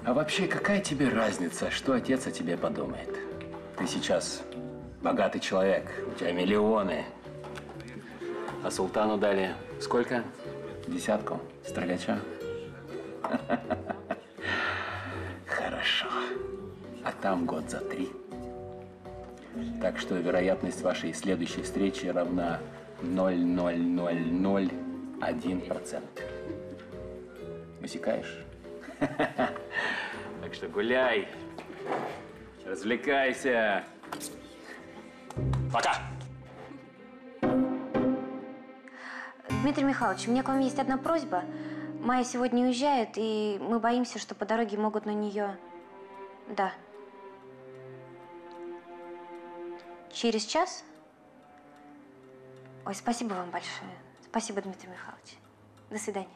А вообще, какая тебе разница, что отец о тебе подумает? Ты сейчас богатый человек, у тебя миллионы. А султану дали сколько? 10 строгача? Хорошо. А там год за 3. Так что вероятность вашей следующей встречи равна 0,0001%. Высекаешь? Так что гуляй, развлекайся. Пока! Дмитрий Михайлович, у меня к вам есть одна просьба. Майя сегодня уезжает, и мы боимся, что по дороге могут на нее… Да. Через час? Ой, спасибо вам большое. Спасибо, Дмитрий Михайлович. До свидания.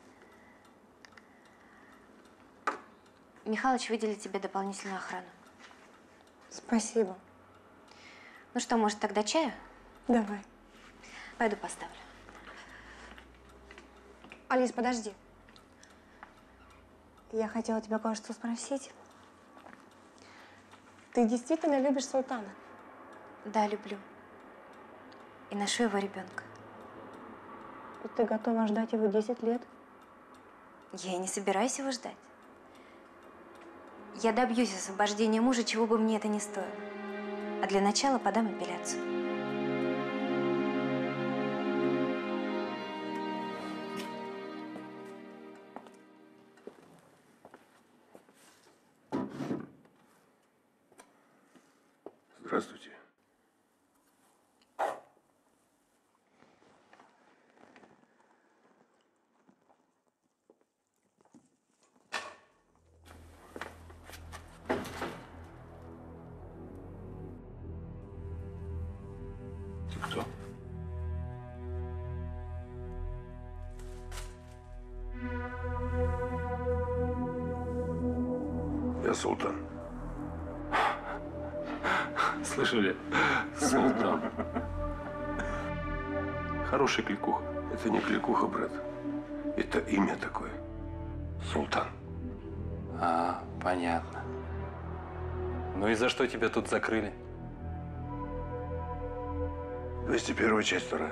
Михалыч выделит тебе дополнительную охрану. Спасибо. Ну что, может, тогда чаю? Давай. Пойду поставлю. Алис, подожди. Я хотела тебя кое-что спросить. Ты действительно любишь султана? Да, люблю. И ношу его ребенка. И ты готова ждать его 10 лет? Я и не собираюсь его ждать. Я добьюсь освобождения мужа, чего бы мне это ни стоило. А для начала подам апелляцию. Здравствуйте. Ты кто? Я султан. Слышали? Султан. Хорошая кликуха. Это не кликуха, брат. Это имя такое. Султан. А, понятно. Ну и за что тебя тут закрыли? 201 часть 2.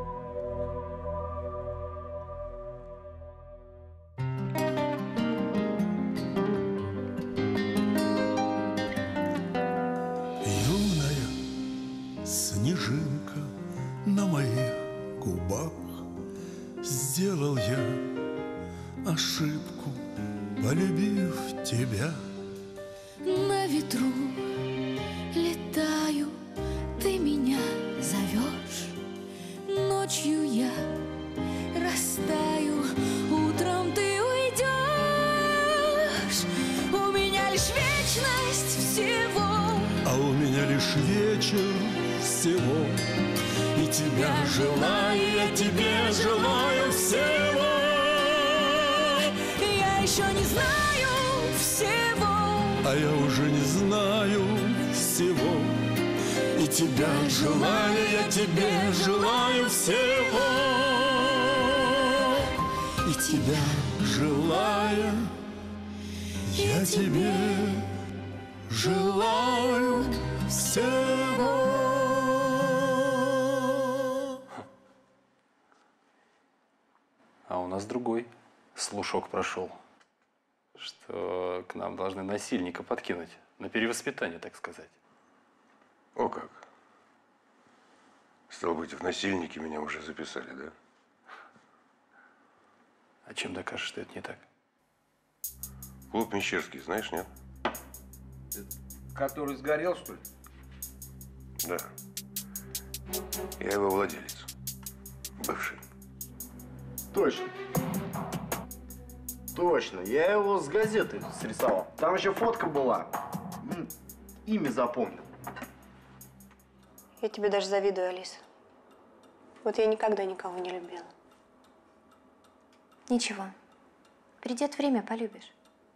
Юная снежинка на моих губах, сделал я ошибку, полюбив тебя. На ветру летаю, ты меня зовешь. Ночью я растаю, утром ты уйдешь. У меня лишь вечность всего, А у меня лишь вечер всего. И тебя желаю, я тебе желаю всего. я еще не знаю всего. А я уже не знаю всего. И тебя желаю, я тебе желаю всего. И тебя желаю, я тебе желаю всего. А у нас другой слушок прошел, что к нам должны насильника подкинуть, на перевоспитание, так сказать. О как. Стало быть, в насильники меня уже записали, да? А чем докажешь, что это не так? Клуб Мещерский, знаешь, нет? Который сгорел, что ли? Да. Я его владелец. Бывший. Точно. Точно. Я его с газеты срисовал. Там еще фотка была. Имя запомнил. Я тебе даже завидую, Алиса. Вот я никогда никого не любила. Ничего. Придет время, полюбишь.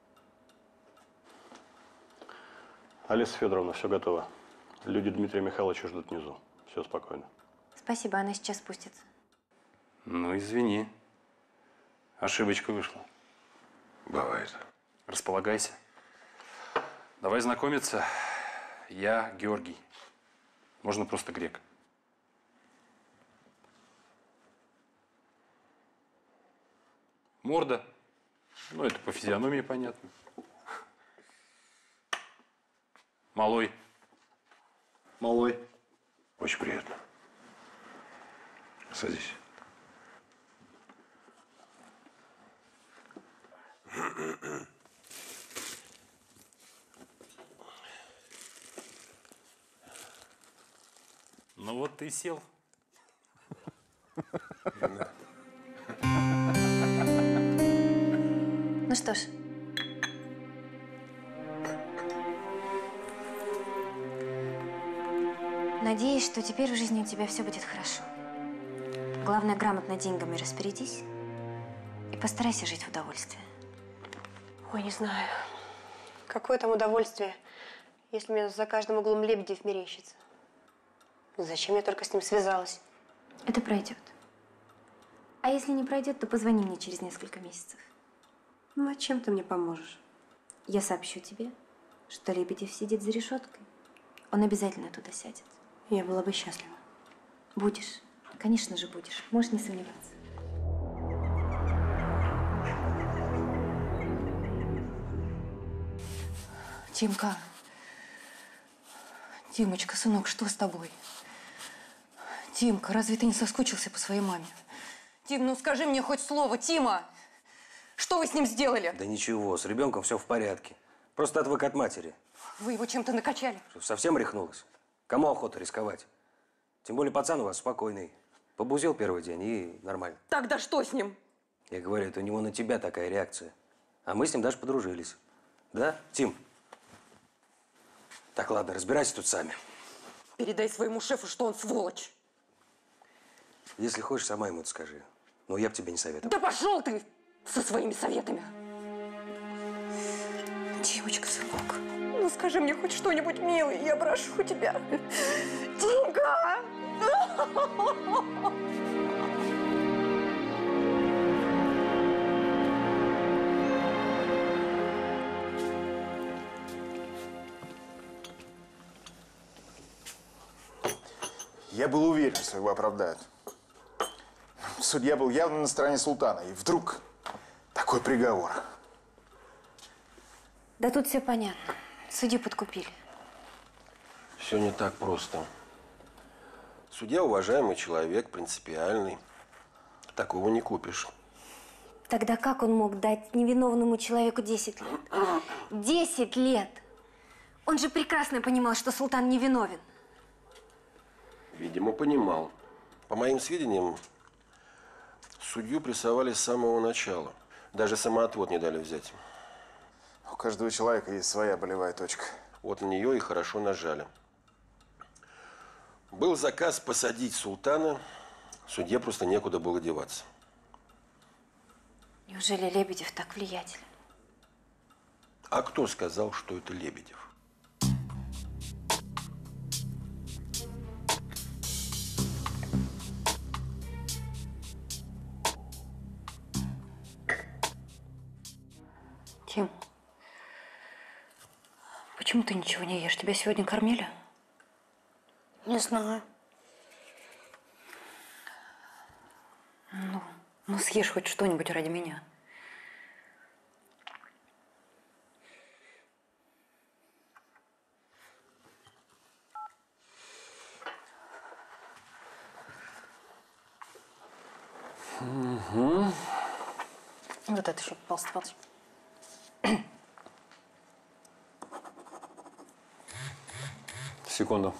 Алиса Федоровна, все готово. Люди Дмитрия Михайловича ждут внизу. Все спокойно. Спасибо, она сейчас спустится. Ну, извини. Ошибочка вышла. Бывает. Располагайся. Давай знакомиться. Я Георгий. Можно просто Грек. Морда. Ну, это по физиономии понятно. Малой. Малой. Очень приятно. Садись. Ну вот ты и сел. Ну что ж. Надеюсь, что теперь в жизни у тебя все будет хорошо. Главное, грамотно деньгами распорядись и постарайся жить в удовольствии. Ой, не знаю. Какое там удовольствие, если мне за каждым углом Лебедев мерещится. Зачем я только с ним связалась? Это пройдет. А если не пройдет, то позвони мне через несколько месяцев. Ну, а чем ты мне поможешь? Я сообщу тебе, что Лебедев сидит за решеткой. Он обязательно туда сядет. Я была бы счастлива. Будешь. Конечно же будешь. Можешь не сомневаться. Тимка. Тимочка, сынок, что с тобой? Тимка, разве ты не соскучился по своей маме? Тим, ну скажи мне хоть слово, Тима! Что вы с ним сделали? Да ничего, с ребенком все в порядке. Просто отвык от матери. Вы его чем-то накачали? Что, совсем рехнулась? Кому охота рисковать? Тем более пацан у вас спокойный. Побузил первый день и нормально. Тогда что с ним? Я говорю, это у него на тебя такая реакция. А мы с ним даже подружились. Да, Тим? Так, ладно, разбирайся тут сами. Передай своему шефу, что он сволочь. Если хочешь, сама ему это скажи. Но я бы тебе не советовал. Да пошел ты со своими советами. Тимочка, сынок, ну скажи мне хоть что-нибудь, милый, я прошу тебя. Тимка! Я был уверен, что его оправдают. Судья был явно на стороне султана. И вдруг такой приговор. Да тут все понятно. Судью подкупили. Все не так просто. Судья уважаемый человек, принципиальный. Такого не купишь. Тогда как он мог дать невиновному человеку 10 лет? 10 лет! Он же прекрасно понимал, что султан невиновен. Видимо, понимал. По моим сведениям, судью прессовали с самого начала. Даже самоотвод не дали взять. У каждого человека есть своя болевая точка. Вот на нее и хорошо нажали. Был заказ посадить султана. Судье просто некуда было деваться. Неужели Лебедев так влиятелен? А кто сказал, что это Лебедев? Тим, почему ты ничего не ешь? Тебя сегодня кормили? Не знаю. Ну съешь хоть что-нибудь ради меня. Угу. Вот это еще, пожалуйста. Секунду.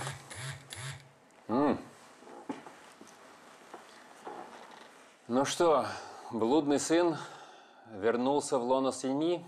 Ну что, блудный сын вернулся в лоно семьи?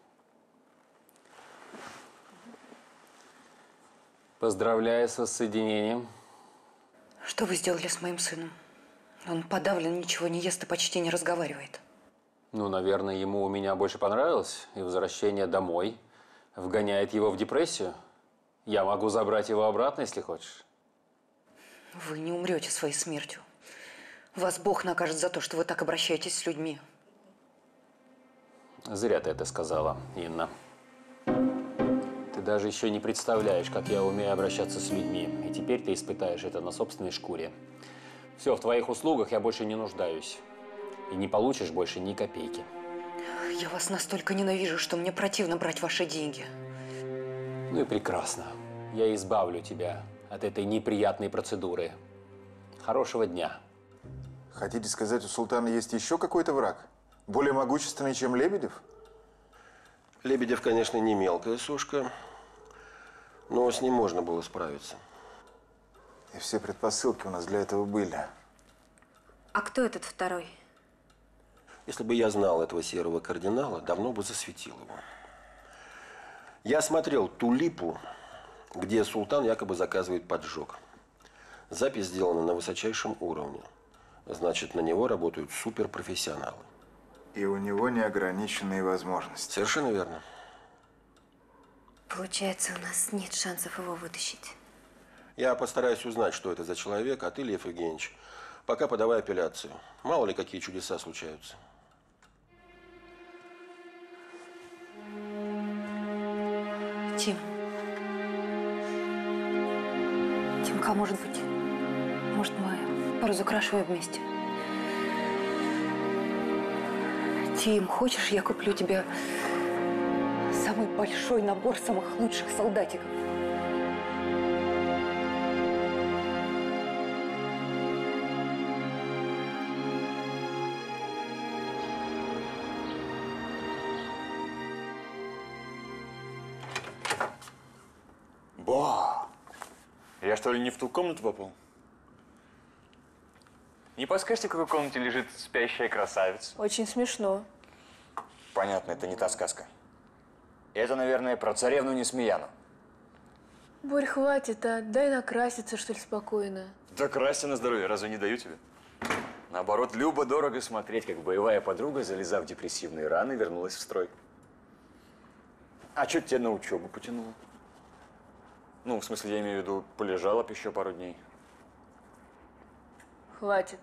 Поздравляю с воссоединением. Что вы сделали с моим сыном? Он подавлен, ничего не ест и почти не разговаривает. Ну, наверное, ему у меня больше понравилось, и возвращение домой вгоняет его в депрессию. Я могу забрать его обратно, если хочешь. Вы не умрете своей смертью. Вас Бог накажет за то, что вы так обращаетесь с людьми. Зря ты это сказала, Инна. Ты даже еще не представляешь, как я умею обращаться с людьми. И теперь ты испытаешь это на собственной шкуре. Все, в твоих услугах я больше не нуждаюсь. И не получишь больше ни копейки. Я вас настолько ненавижу, что мне противно брать ваши деньги. Ну и прекрасно. Я избавлю тебя от этой неприятной процедуры. Хорошего дня. Хотите сказать, у султана есть еще какой-то враг? Более могущественный, чем Лебедев? Лебедев, конечно, не мелкая сушка, но с ним можно было справиться. И все предпосылки у нас для этого были. А кто этот второй? Если бы я знал этого серого кардинала, давно бы засветил его. Я смотрел ту липу, где султан якобы заказывает поджог. Запись сделана на высочайшем уровне. Значит, на него работают суперпрофессионалы. И у него неограниченные возможности. Совершенно верно. Получается, у нас нет шансов его вытащить. Я постараюсь узнать, что это за человек, а ты, Лев Евгеньевич, пока подавай апелляцию. Мало ли, какие чудеса случаются. Тим. Тимка, может быть, мы поразукрашиваем вместе? Тим, хочешь, я куплю тебе самый большой набор самых лучших солдатиков? Ба! Я что ли не в ту комнату попал? Не подскажете, в какой комнате лежит спящая красавица? Очень смешно. Понятно, это не та сказка. Это, наверное, про царевну Несмеяну. Борь, хватит, а дай накраситься, что ли, спокойно. Да красься на здоровье, разве не даю тебе? Наоборот, любо-дорого смотреть, как боевая подруга, залезав в депрессивные раны, вернулась в строй. А что тебя на учебу потянуло? Ну, в смысле, я имею в виду, полежала б еще пару дней. Хватит.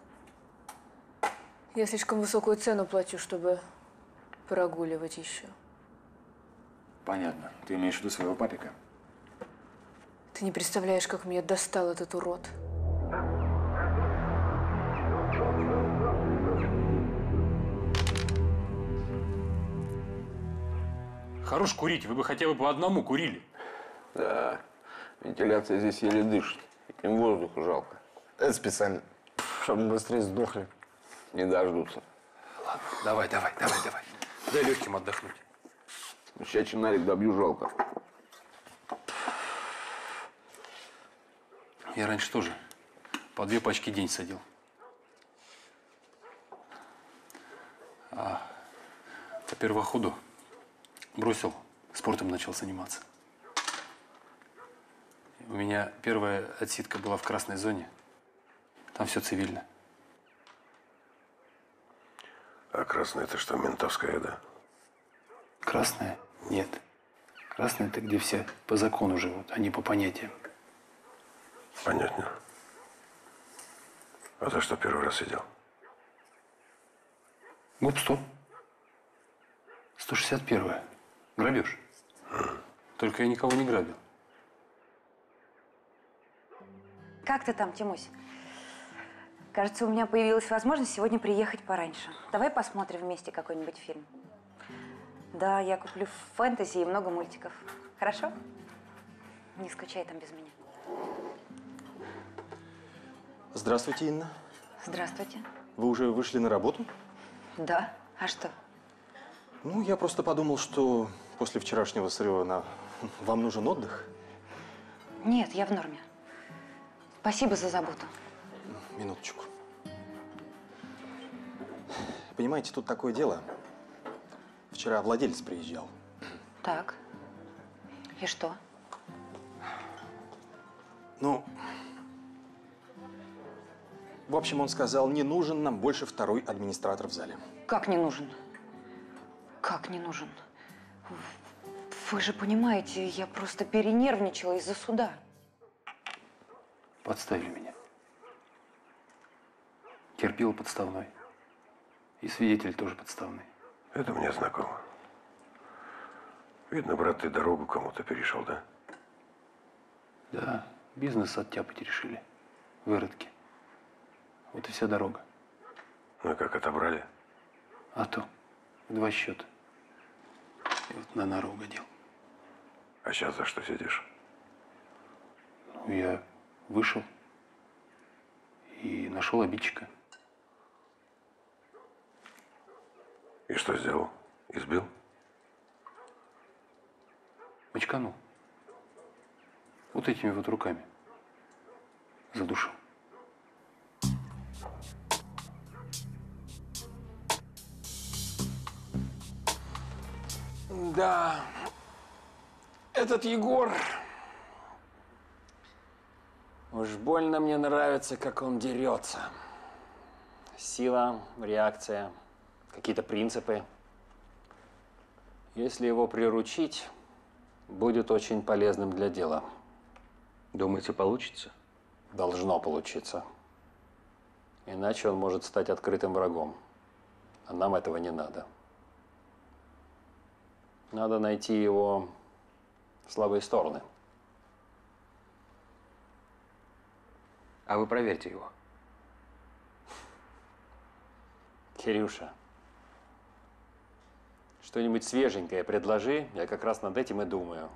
Я слишком высокую цену плачу, чтобы прогуливать еще. Понятно. Ты имеешь в виду своего папика? Ты не представляешь, как меня достал этот урод. Хорош курить, вы бы хотя бы по одному курили. Да, вентиляция здесь еле дышит. Им воздуха жалко. Это специально, чтобы мы быстрее сдохли. Не дождутся. Ладно, давай. Дай легким отдохнуть. Сейчас чинарик добью, жалко. Я раньше тоже по 2 пачки в день садил. А по первоходу бросил, спортом начал заниматься. У меня первая отсидка была в красной зоне. Там все цивильно. А красная это что, ментовская, да? Красная? Нет. Красная – это где все по закону живут, а не по понятиям. Понятно. А за что первый раз сидел? ГУП 100. 161-я. Грабеж. Только я никого не грабил. Как ты там, Тимусь? Кажется, у меня появилась возможность сегодня приехать пораньше. Давай посмотрим вместе какой-нибудь фильм. Да, я куплю фэнтези и много мультиков. Хорошо? Не скучай там без меня. Здравствуйте, Инна. Здравствуйте. Вы уже вышли на работу? Да. А что? Ну, я просто подумал, что после вчерашнего срыва вам нужен отдых. Нет, я в норме. Спасибо за заботу. Минуточку. Понимаете, тут такое дело. Вчера владелец приезжал. Так. И что? Ну, в общем, он сказал, не нужен нам больше второй администратор в зале. Как не нужен? Как не нужен? Вы же понимаете, я просто перенервничала из-за суда. Подставили меня. Терпил подставной. И свидетель тоже подставный. Это мне знакомо. Видно, брат, ты дорогу кому-то перешел, да? Да, бизнес оттяпать решили. Выродки. Вот и вся дорога. Ну и как, отобрали? А то. В 2 счета. И вот на нору угодил. А сейчас за что сидишь? Ну, я вышел и нашел обидчика. И что сделал? Избил? Мочканул. Вот этими вот руками. Задушил. Да, этот Егор. Уж больно мне нравится, как он дерется. Сила, реакция, какие-то принципы. Если его приручить, будет очень полезным для дела. Думаете, получится? Должно получиться. Иначе он может стать открытым врагом. А нам этого не надо. Надо найти его слабые стороны. А вы проверьте его. Кирюша, что-нибудь свеженькое предложи, я как раз над этим и думаю.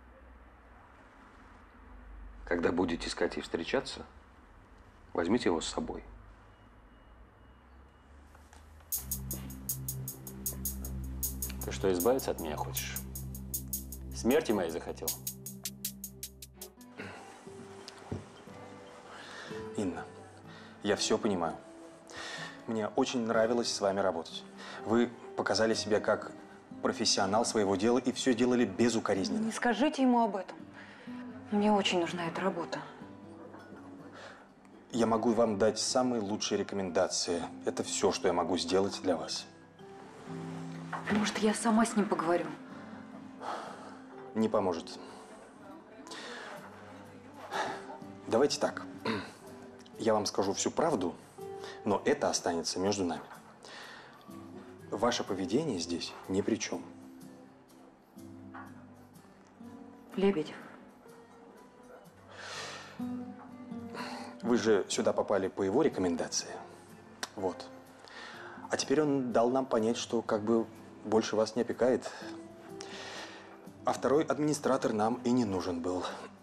Когда будете с Катей встречаться, возьмите его с собой. Ты что, избавиться от меня хочешь? Смерти моей захотел? Инна, я все понимаю. Мне очень нравилось с вами работать. Вы показали себя как профессионал своего дела и все делали безукоризненно. Не скажите ему об этом. Мне очень нужна эта работа. Я могу вам дать самые лучшие рекомендации. Это все, что я могу сделать для вас. Может, я сама с ним поговорю? Не поможет. Давайте так. Я вам скажу всю правду, но это останется между нами. Ваше поведение здесь ни при чем. Лебедев. Вы же сюда попали по его рекомендации. Вот. А теперь он дал нам понять, что как бы больше вас не опекает. А второй администратор нам и не нужен был.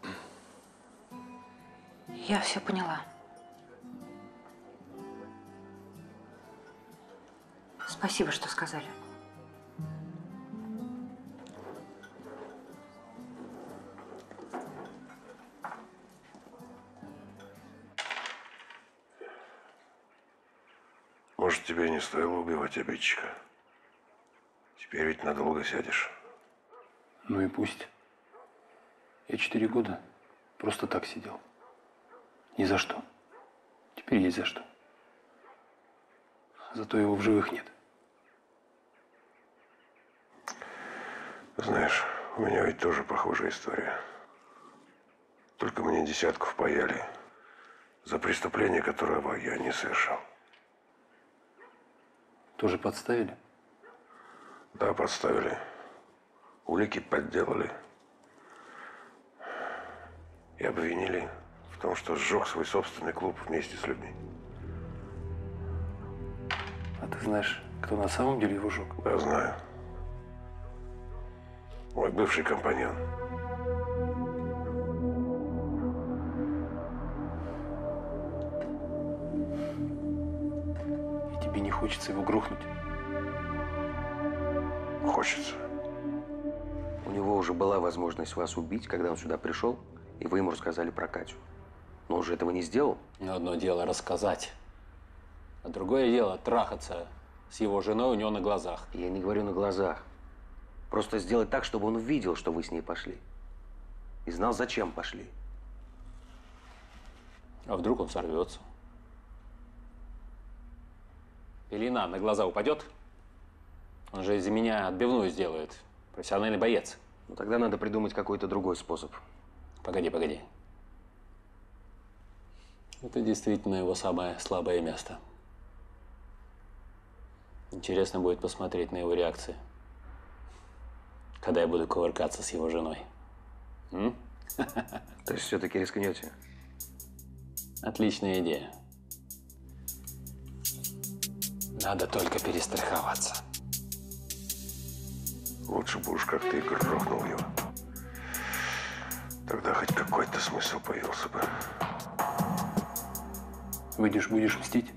Я все поняла. Спасибо, что сказали. Может, тебе не стоило убивать обидчика? Теперь ведь надолго сядешь. Ну и пусть. Я 4 года просто так сидел. Ни за что. Теперь есть за что. Зато его в живых нет. Знаешь, у меня ведь тоже похожая история. Только мне 10 впаяли за преступление, которого я не совершал. Тоже подставили? Да, подставили. Улики подделали. И обвинили в том, что сжег свой собственный клуб вместе с людьми. А ты знаешь, кто на самом деле его сжег? Да, знаю. Мой бывший компаньон. И тебе не хочется его грохнуть? Хочется. У него уже была возможность вас убить, когда он сюда пришел, и вы ему рассказали про Катю. Но он же этого не сделал. Но одно дело рассказать, а другое дело трахаться с его женой у него на глазах. Я не говорю на глазах. Просто сделать так, чтобы он увидел, что вы с ней пошли. И знал, зачем пошли. А вдруг он сорвется? Пелена на глаза упадет? Он же из-за меня отбивную сделает. Профессиональный боец. Ну тогда надо придумать какой-то другой способ. Погоди, погоди. Это действительно его самое слабое место. Интересно будет посмотреть на его реакции. когда я буду кувыркаться с его женой. М? То есть все-таки рискнете? Отличная идея. Надо только перестраховаться. Лучше бы уж как ты грохнул его. Тогда хоть какой-то смысл появился бы. Выйдешь, будешь мстить?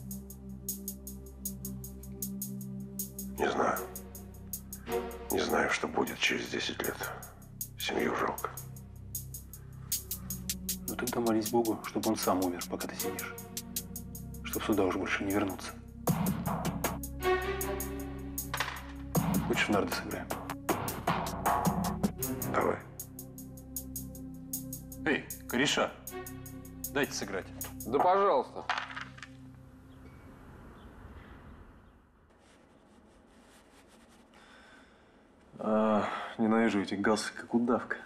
Не знаю. Не знаю, что будет через 10 лет. Семью жалко. Ну тогда молись Богу, чтобы он сам умер, пока ты сидишь. Чтоб сюда уж больше не вернуться. Хочешь, в нарды сыграем? Давай. Эй, кореша, дайте сыграть. Да пожалуйста. Ненавижу эти галсы, как удавка.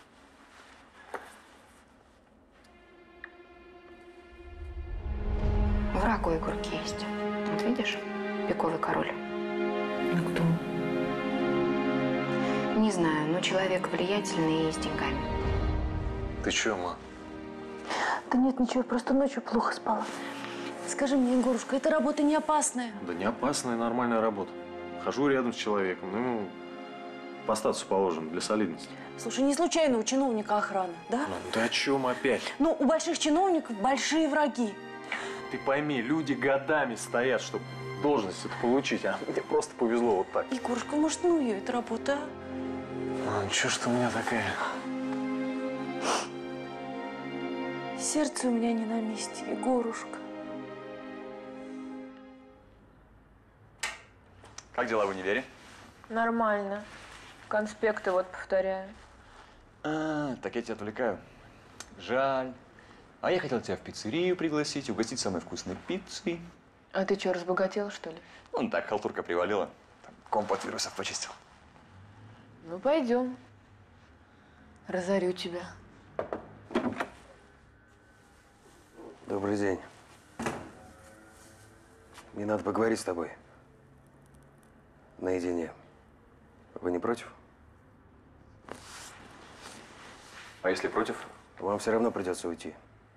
Враг у Егорки есть. Вот видишь, пиковый король. Ну кто? Не знаю, но человек влиятельный и с деньгами. Ты чё, ма? Да нет, ничего, просто ночью плохо спала. Скажи мне, Егорушка, эта работа не опасная? Да не опасная, нормальная работа. Хожу рядом с человеком, ну ему по статусу положено, для солидности. Слушай, не случайно у чиновника охрана, да? Ну, да о чем опять? Ну, у больших чиновников большие враги. Ты пойми, люди годами стоят, чтобы должность это получить, а мне просто повезло вот так. Егорушка, может, ну ее эта работа, а? Ну, чё ж ты у меня такая? Сердце у меня не на месте, Егорушка. Как дела в универе? Нормально. Конспекты вот повторяю. Так я тебя отвлекаю. Жаль. А я хотел тебя в пиццерию пригласить, угостить самой вкусной пиццей. А ты что, разбогател, что ли? Ну, так, халтурка привалила. Там, комп от вирусов почистил. Ну, пойдем. Разорю тебя. Добрый день. Мне надо поговорить с тобой. Наедине. Вы не против? А если против? Вам все равно придется уйти.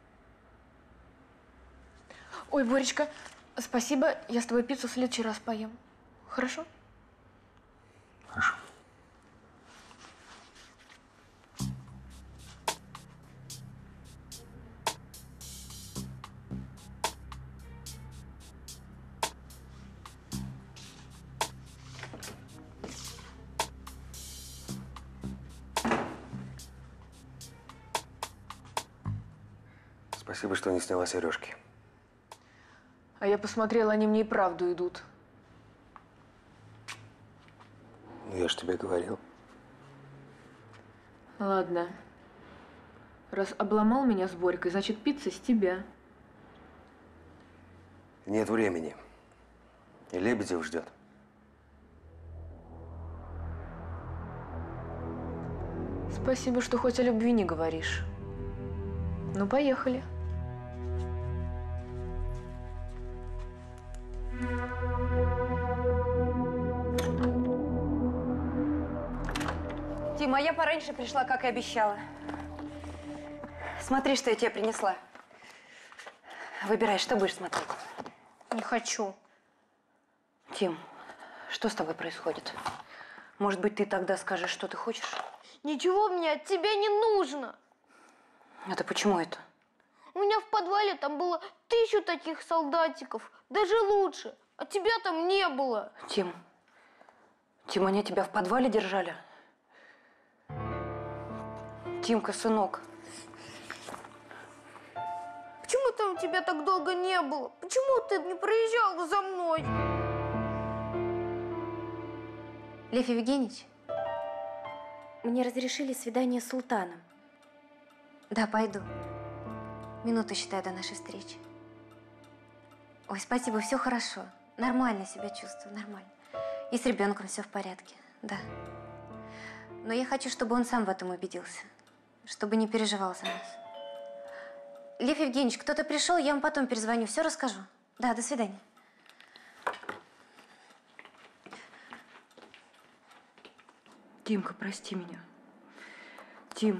Ой, Боречка, спасибо. Я с тобой пиццу в следующий раз поем. Хорошо? Хорошо. Спасибо, что не сняла сережки. А я посмотрела, они мне и правду идут. Ну, я ж тебе говорил. Ладно. Раз обломал меня с Борькой, значит, пицца с тебя. Нет времени. И Лебедев ждет. Спасибо, что хоть о любви не говоришь. Ну, поехали. Тима, я пораньше пришла, как и обещала. Смотри, что я тебе принесла. Выбирай, что будешь смотреть. Не хочу. Тим, что с тобой происходит? Может быть, ты тогда скажешь, что ты хочешь? Ничего мне от тебя не нужно. Это почему это? У меня в подвале там было 1000 таких солдатиков. Даже лучше. А тебя там не было. Тим, они тебя в подвале держали? Тимка, сынок. Почему там тебя так долго не было? Почему ты не проезжал за мной? Лев Евгеньевич, мне разрешили свидание с султаном. Да, пойду. Минуту считаю до нашей встречи. Ой, спасибо, все хорошо. Нормально себя чувствую, нормально. И с ребенком все в порядке, да. Но я хочу, чтобы он сам в этом убедился. Чтобы не переживал за нас. Лев Евгеньевич, кто-то пришел, я вам потом перезвоню, все расскажу. Да, до свидания. Тимка, прости меня. Тим,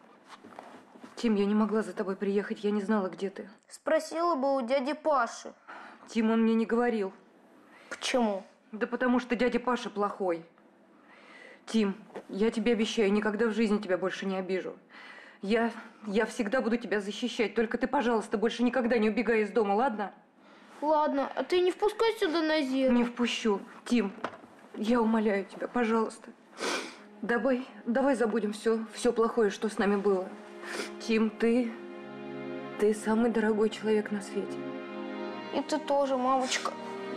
я не могла за тобой приехать, я не знала, где ты. Спросила бы у дяди Паши. Тим, он мне не говорил. Почему? Да потому что дядя Паша плохой. Тим, я тебе обещаю, никогда в жизни тебя больше не обижу. Я всегда буду тебя защищать, только ты, пожалуйста, больше никогда не убегай из дома, ладно? Ладно, а ты не впускай сюда Назира. Не впущу. Тим, я умоляю тебя, пожалуйста. Давай забудем все плохое, что с нами было. Тим, ты самый дорогой человек на свете. И ты тоже, мамочка.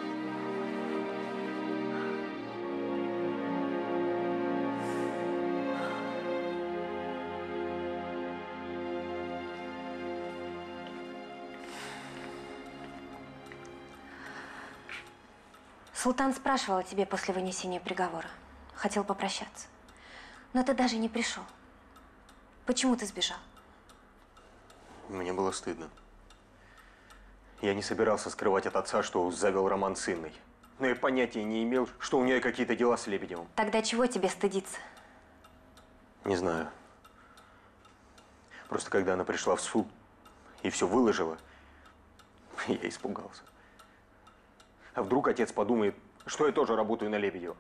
Султан спрашивал о тебе после вынесения приговора. Хотел попрощаться. Но ты даже не пришел. Почему ты сбежал? Мне было стыдно. Я не собирался скрывать от отца, что завел роман с Инной. Но я понятия не имел, что у нее какие-то дела с Лебедевым. Тогда чего тебе стыдиться? Не знаю. Просто когда она пришла в суд и все выложила, я испугался. А вдруг отец подумает, что я тоже работаю на Лебедева?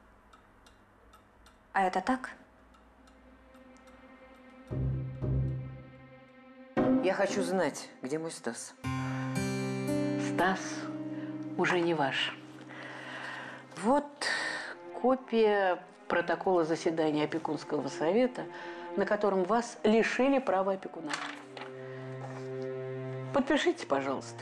А это так? Я хочу знать, где мой Стас. Стас уже не ваш. Вот копия протокола заседания опекунского совета, на котором вас лишили права опекуна. Подпишите, пожалуйста.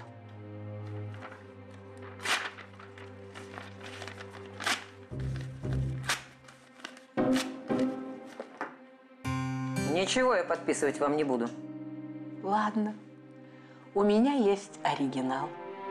Ничего я подписывать вам не буду. Ладно. У меня есть оригинал.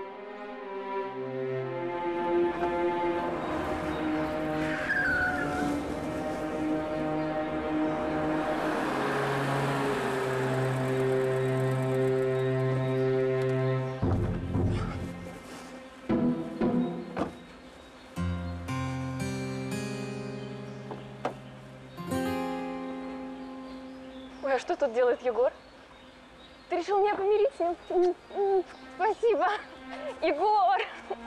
Ой, а что тут делает Егор? Ты решил меня помирить с ним? Спасибо, Егор!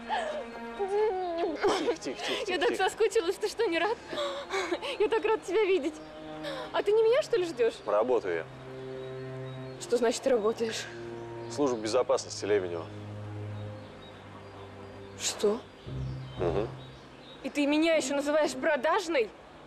Тихо. Я так соскучилась, ты что, не рад? Я так рад тебя видеть. А ты не меня, что ли, ждешь? Работаю я. Что значит ты работаешь? Служба безопасности Лебедева. Что? Угу. И ты меня еще называешь продажной?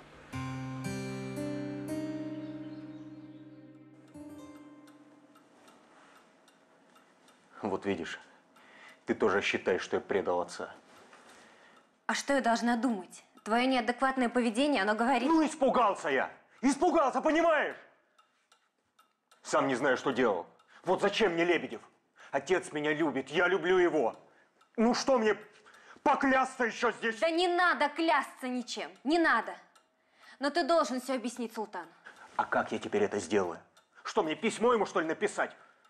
Вот видишь, ты тоже считаешь, что я предал отца. А что я должна думать? Твое неадекватное поведение, оно говорит… Ну, испугался я! Испугался, понимаешь? Сам не знаю, что делал. Вот зачем мне Лебедев? Отец меня любит, я люблю его. Ну что мне, поклясться еще здесь? Да не надо клясться ничем, не надо. Но ты должен все объяснить султану. А как я теперь это сделаю? Что, мне письмо ему, что ли, написать?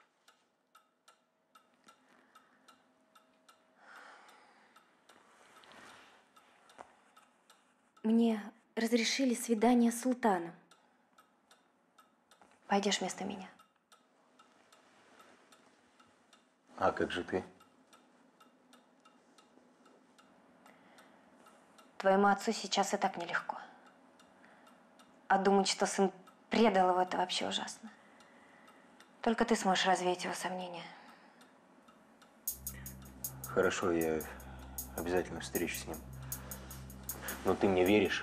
Мне разрешили свидание с султаном. Пойдешь вместо меня? А как же ты? Твоему отцу сейчас и так нелегко. А думать, что сын предал его, это вообще ужасно. Только ты сможешь развеять его сомнения. Хорошо, я обязательно встречусь с ним. Но ты мне веришь?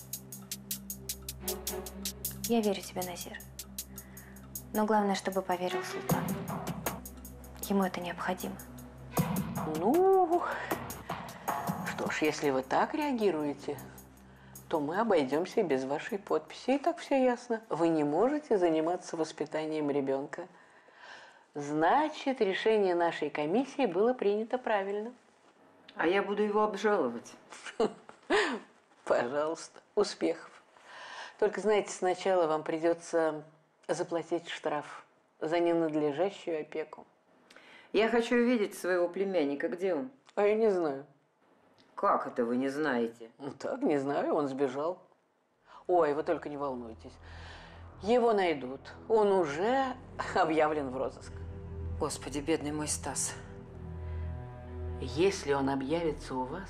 Я верю тебе, Назир. Но главное, чтобы поверил султан. Ему это необходимо. Ну, что ж, если вы так реагируете, то мы обойдемся без вашей подписи. И так все ясно. Вы не можете заниматься воспитанием ребенка. Значит, решение нашей комиссии было принято правильно. А я буду его обжаловать. Пожалуйста, успехов. Только, знаете, сначала вам придется заплатить штраф за ненадлежащую опеку. Я хочу увидеть своего племянника. Где он? А я не знаю. Как это вы не знаете? Ну так, не знаю, он сбежал. Ой, вы только не волнуйтесь. Его найдут. Он уже объявлен в розыск. Господи, бедный мой Стас. Если он объявится у вас,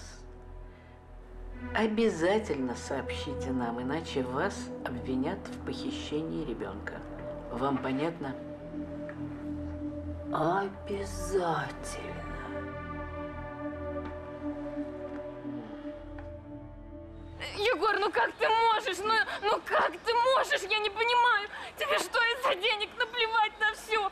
обязательно сообщите нам, иначе вас обвинят в похищении ребенка. Вам понятно? Обязательно. Егор, ну как ты можешь? Ну как ты можешь? Я не понимаю. Тебе что, из-за денег наплевать на все?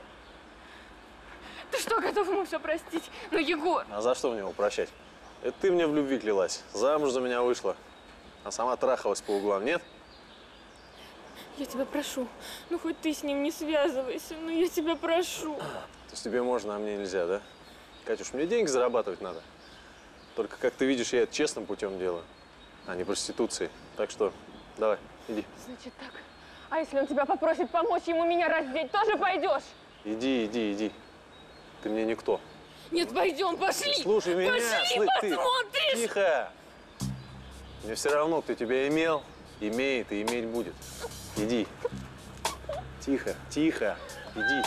Ты что, готов ему все простить? Ну, Егор! А за что мне его прощать? Это ты мне в любви клялась. Замуж за меня вышла. А сама трахалась по углам, нет? Я тебя прошу. Ну, хоть ты с ним не связывайся. Ну, я тебя прошу. То есть тебе можно, а мне нельзя, да? Катюш, мне деньги зарабатывать надо. Только, как ты видишь, я это честным путем делаю, а не проституцией. Так что давай, иди. Значит так. А если он тебя попросит помочь ему меня раздеть, тоже пойдешь? Иди, иди, иди. Ты мне никто. Нет, пойдем, пошли! Слушай меня, пошли, посмотришь! Тихо! Мне все равно, кто тебя имел, имеет и иметь будет. Иди. Тихо, тихо, иди.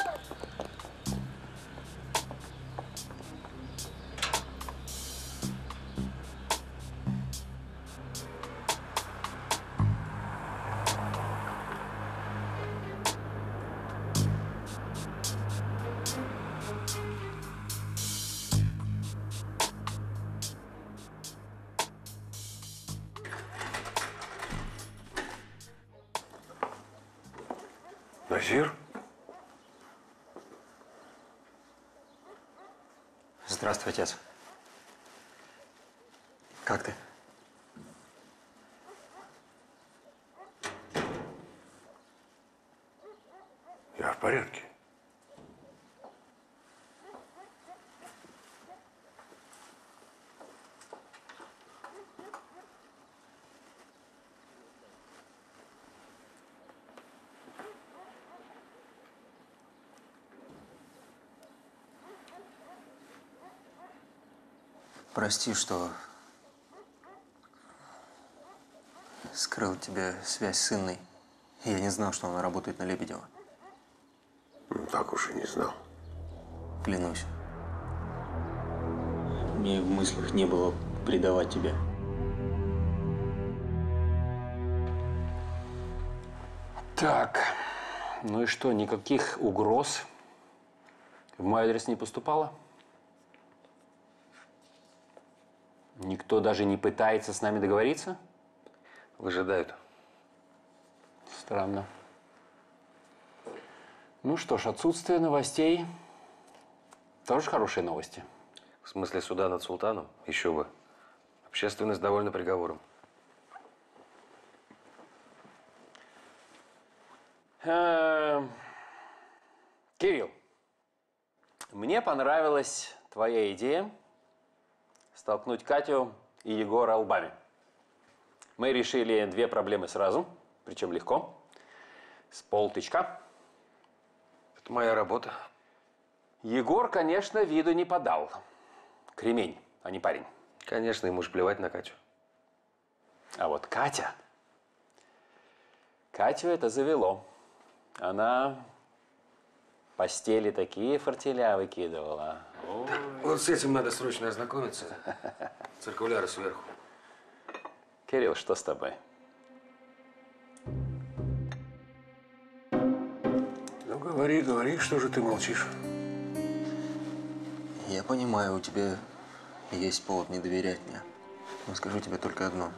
Назир? Здравствуй, отец. Как ты? Я в порядке. Прости, что скрыл от тебя связь с Инной. Я не знал, что она работает на Лебедева. Ну, так уж и не знал. Клянусь. Мне в мыслях не было предавать тебя. Так, ну и что, никаких угроз в мой адрес не поступало? Никто даже не пытается с нами договориться? Выжидают. Странно. Ну что ж, отсутствие новостей тоже хорошие новости. В смысле суда над султаном? Еще бы. Общественность довольна приговором. Кирилл, мне понравилась твоя идея столкнуть Катю и Егора лбами. Мы решили две проблемы сразу, причем легко, с полтычка. Это моя работа. Егор, конечно, виду не подал. Кремень, а не парень. Конечно, ему ж плевать на Катю. А вот Катя… Катю это завело. Она в постели такие фортеля выкидывала. Ой. Вот с этим надо срочно ознакомиться. Циркуляры сверху. Кирилл, что с тобой? Ну, говори, говори, что же ты молчишь? Я понимаю, у тебя есть повод не доверять мне. Но скажу тебе только одно.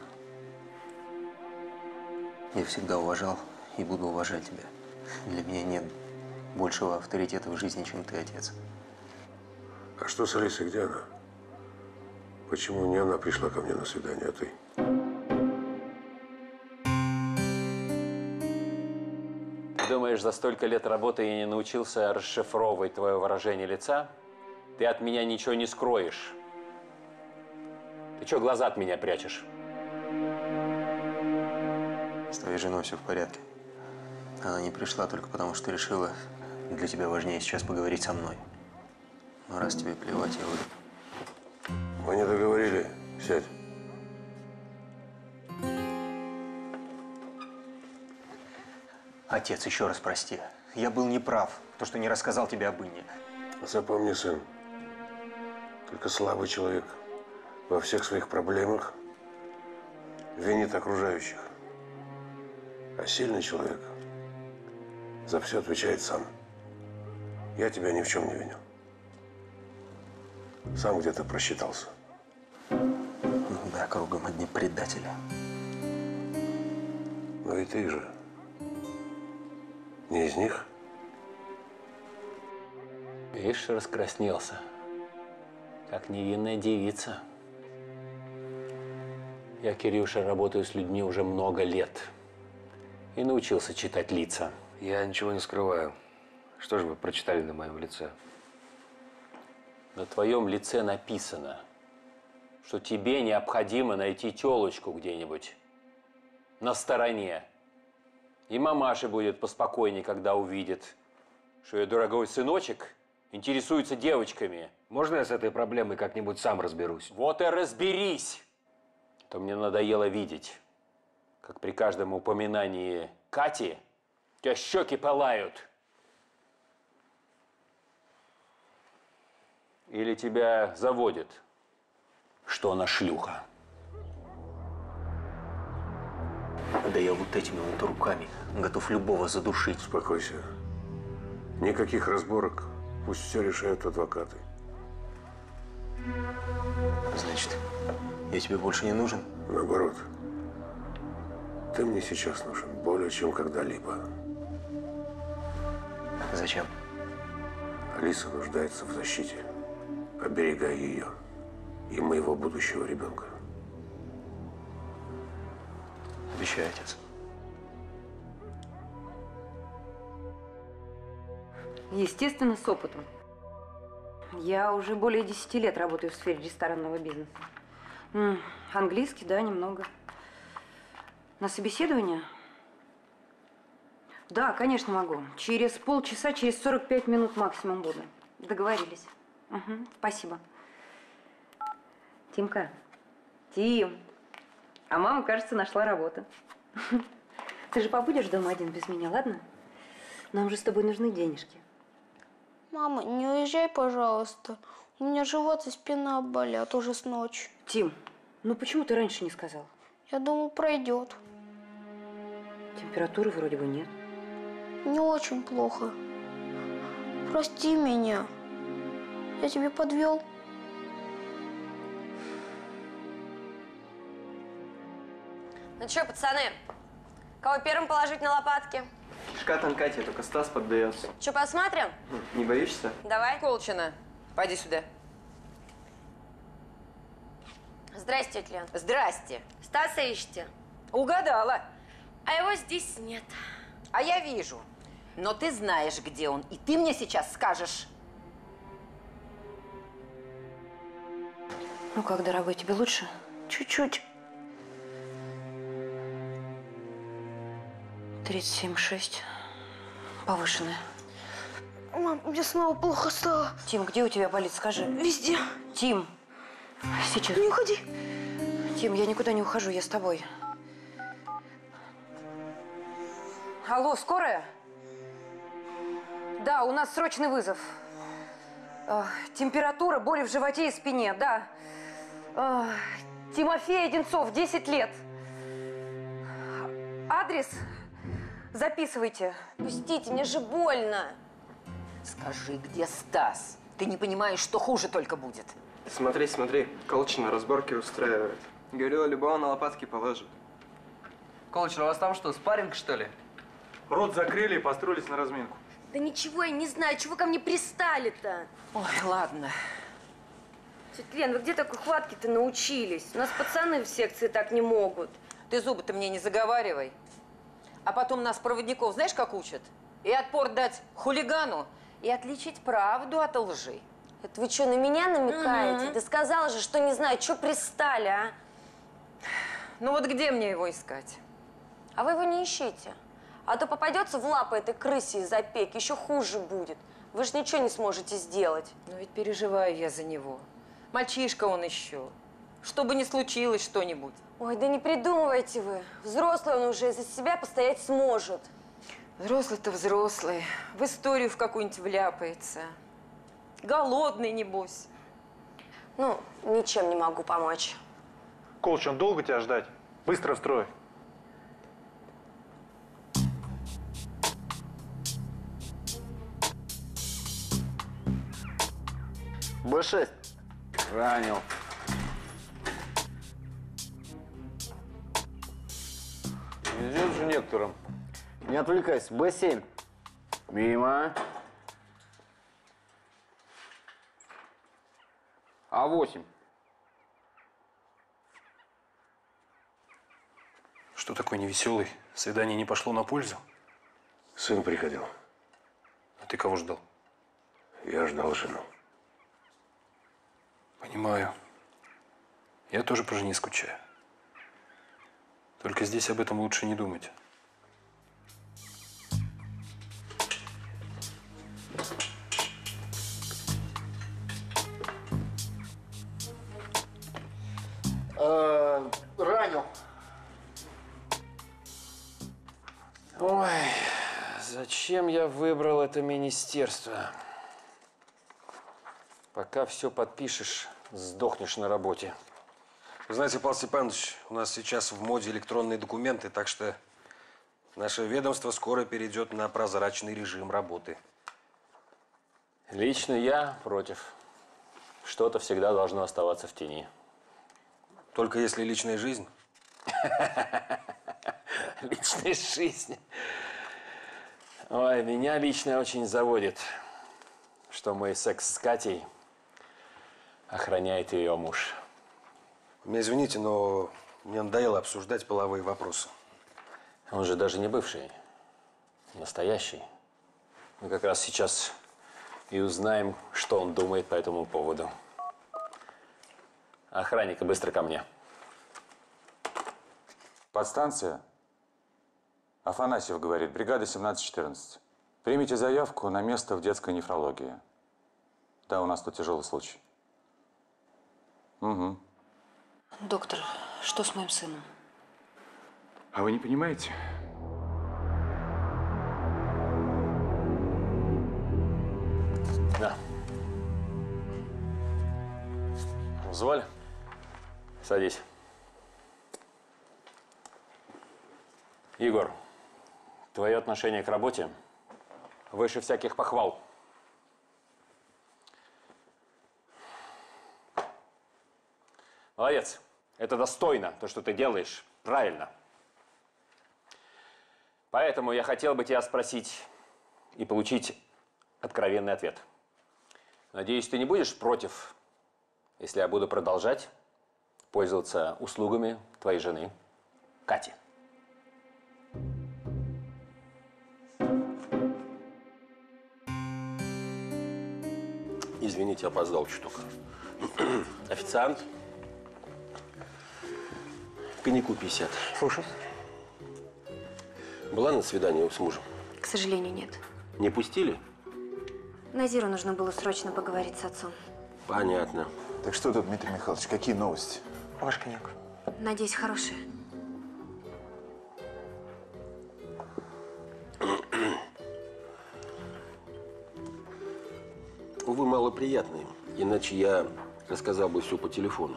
Я всегда уважал и буду уважать тебя. Для меня нет большего авторитета в жизни, чем ты, отец. А что с Алисой, где она? Почему не она пришла ко мне на свидание, а ты? Ты думаешь, за столько лет работы я не научился расшифровывать твое выражение лица? Ты от меня ничего не скроешь. Ты что глаза от меня прячешь? С твоей женой все в порядке. Она не пришла только потому, что решила, для тебя важнее сейчас поговорить со мной. Но раз тебе плевать, я выйду. Мы не договорили. Сядь. Отец, еще раз прости. Я был неправ, то, что не рассказал тебе об Инне. Запомни, сын, только слабый человек во всех своих проблемах винит окружающих. А сильный человек за все отвечает сам. Я тебя ни в чем не виню. Сам где-то просчитался. Да, кругом одни предатели. Но и ты же не из них. Видишь, раскраснелся, как невинная девица. Я, Кирюша, работаю с людьми уже много лет и научился читать лица. Я ничего не скрываю. Что же вы прочитали на моем лице? На твоем лице написано, что тебе необходимо найти тёлочку где-нибудь на стороне. И мамаша будет поспокойнее, когда увидит, что ее дорогой сыночек интересуется девочками. Можно я с этой проблемой как-нибудь сам разберусь? Вот и разберись! То мне надоело видеть, как при каждом упоминании Кати у тебя щеки пылают. Или тебя заводит, что она шлюха? Да я вот этими вот руками готов любого задушить. Успокойся. Никаких разборок. Пусть все решают адвокаты. Значит, я тебе больше не нужен? Наоборот. Ты мне сейчас нужен более чем когда-либо. Зачем? Алиса нуждается в защите. Оберегай ее и моего будущего ребенка. Обещаю, отец. Естественно, с опытом. Я уже более 10 лет работаю в сфере ресторанного бизнеса. Английский, да, немного. На собеседование? Да, конечно, могу. Через полчаса, через 45 минут максимум буду. Договорились. Угу, спасибо. Тимка. Тим. А мама, кажется, нашла работу. Ты же побудешь дома один без меня, ладно? Нам же с тобой нужны денежки. Мама, не уезжай, пожалуйста. У меня живот и спина болят уже с ночи. Тим, ну почему ты раньше не сказал? Я думал, пройдет. Температуры вроде бы нет. Не очень плохо. Прости меня. Я тебе подвел. Ну что, пацаны, кого первым положить на лопатки? Кишка тонкая, только Стас поддается. Что, посмотрим? Не боишься? Давай. Колчина, пойди сюда. Здрасте, тетя Лен. Здрасте. Стаса ищете? Угадала. А его здесь нет. А я вижу. Но ты знаешь, где он, и ты мне сейчас скажешь. Ну как, дорогой, тебе лучше? Чуть-чуть. 37,6. Повышенная. Мам, мне снова плохо стало. Тим, где у тебя болит, скажи? Везде. Тим, сейчас. Не уходи. Тим, я никуда не ухожу, я с тобой. Алло, скорая? Да, у нас срочный вызов. Температура, боли в животе и спине, да. Тимофей Одинцов, 10 лет. Адрес записывайте. Пустите, мне же больно. Скажи, где Стас? Ты не понимаешь, что хуже только будет. Смотри, смотри, Колчина разборки устраивает. Говорила, любого на лопатки положит. Колчина, у вас там что, спарринг, что ли? Рот закрыли и построились на разминку. Да ничего я не знаю, чего ко мне пристали-то? Ой, ладно. Тетя Лен, вы где такой хватки-то научились? У нас пацаны в секции так не могут. Ты зубы-то мне не заговаривай. А потом нас, проводников, знаешь, как учат? И отпор дать хулигану, и отличить правду от лжи. Это вы что, на меня намекаете? Да сказала же, что не знаю, что пристали, а? Ну вот где мне его искать? А вы его не ищите. А то попадется в лапы этой крысе из опеки, еще хуже будет. Вы же ничего не сможете сделать. Ну ведь переживаю я за него. Мальчишка он еще. Что бы ни случилось что-нибудь. Ой, да не придумывайте вы. Взрослый он уже за себя постоять сможет. Взрослый-то взрослый. В историю в какую-нибудь вляпается. Голодный, небось. Ну, ничем не могу помочь. Колыч, он долго тебя ждать? Быстро в строй. Б6. Ранил. Везет же некоторым. Не отвлекайся. Б7. Мимо. А8. Что такой невеселый? Свидание не пошло на пользу? Сын приходил. А ты кого ждал? Я ждал жену. Понимаю. Я тоже по жене скучаю. Только здесь об этом лучше не думать. Ранил. Ой, зачем я выбрал это министерство? Пока все подпишешь, сдохнешь на работе. Вы знаете, Павел Степанович, у нас сейчас в моде электронные документы, так что наше ведомство скоро перейдет на прозрачный режим работы. Лично я против. Что-то всегда должно оставаться в тени. Только если личная жизнь? Личная жизнь. Ой, меня лично очень заводит, что мой секс с Катей охраняет ее муж. Меня извините, но мне надоело обсуждать половые вопросы. Он же даже не бывший, настоящий. Мы как раз сейчас и узнаем, что он думает по этому поводу. Охранника, быстро ко мне. Подстанция. Афанасьев говорит, бригада 1714. Примите заявку на место в детской нефрологии. Да, у нас тут тяжелый случай. Угу. Доктор, что с моим сыном? А вы не понимаете? Да. Зволь. Садись. Егор, твое отношение к работе выше всяких похвал. Молодец. Это достойно, то, что ты делаешь. Правильно. Поэтому я хотел бы тебя спросить и получить откровенный ответ. Надеюсь, ты не будешь против, если я буду продолжать пользоваться услугами твоей жены, Кати. Извините, опоздал чуток. Официант. Коньяку 50. Слушай. Была на свидании с мужем? К сожалению, нет. Не пустили? Назиру нужно было срочно поговорить с отцом. Понятно. Так что тут, Дмитрий Михайлович, какие новости? Ваш коньяк. Надеюсь, хорошие. Вы малоприятный, иначе я рассказал бы все по телефону.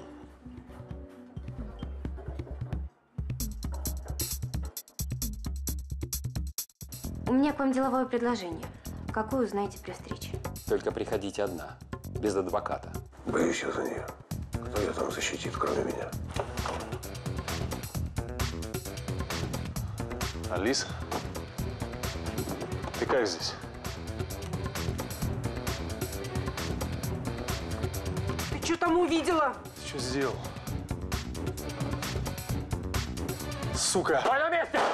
У меня к вам деловое предложение. Какое узнаете при встрече? Только приходите одна, без адвоката. Боюсь я за нее. Кто ее там защитит, кроме меня? Алиса, ты как здесь? Ты что там увидела? Что сделал? Сука! Стой на месте!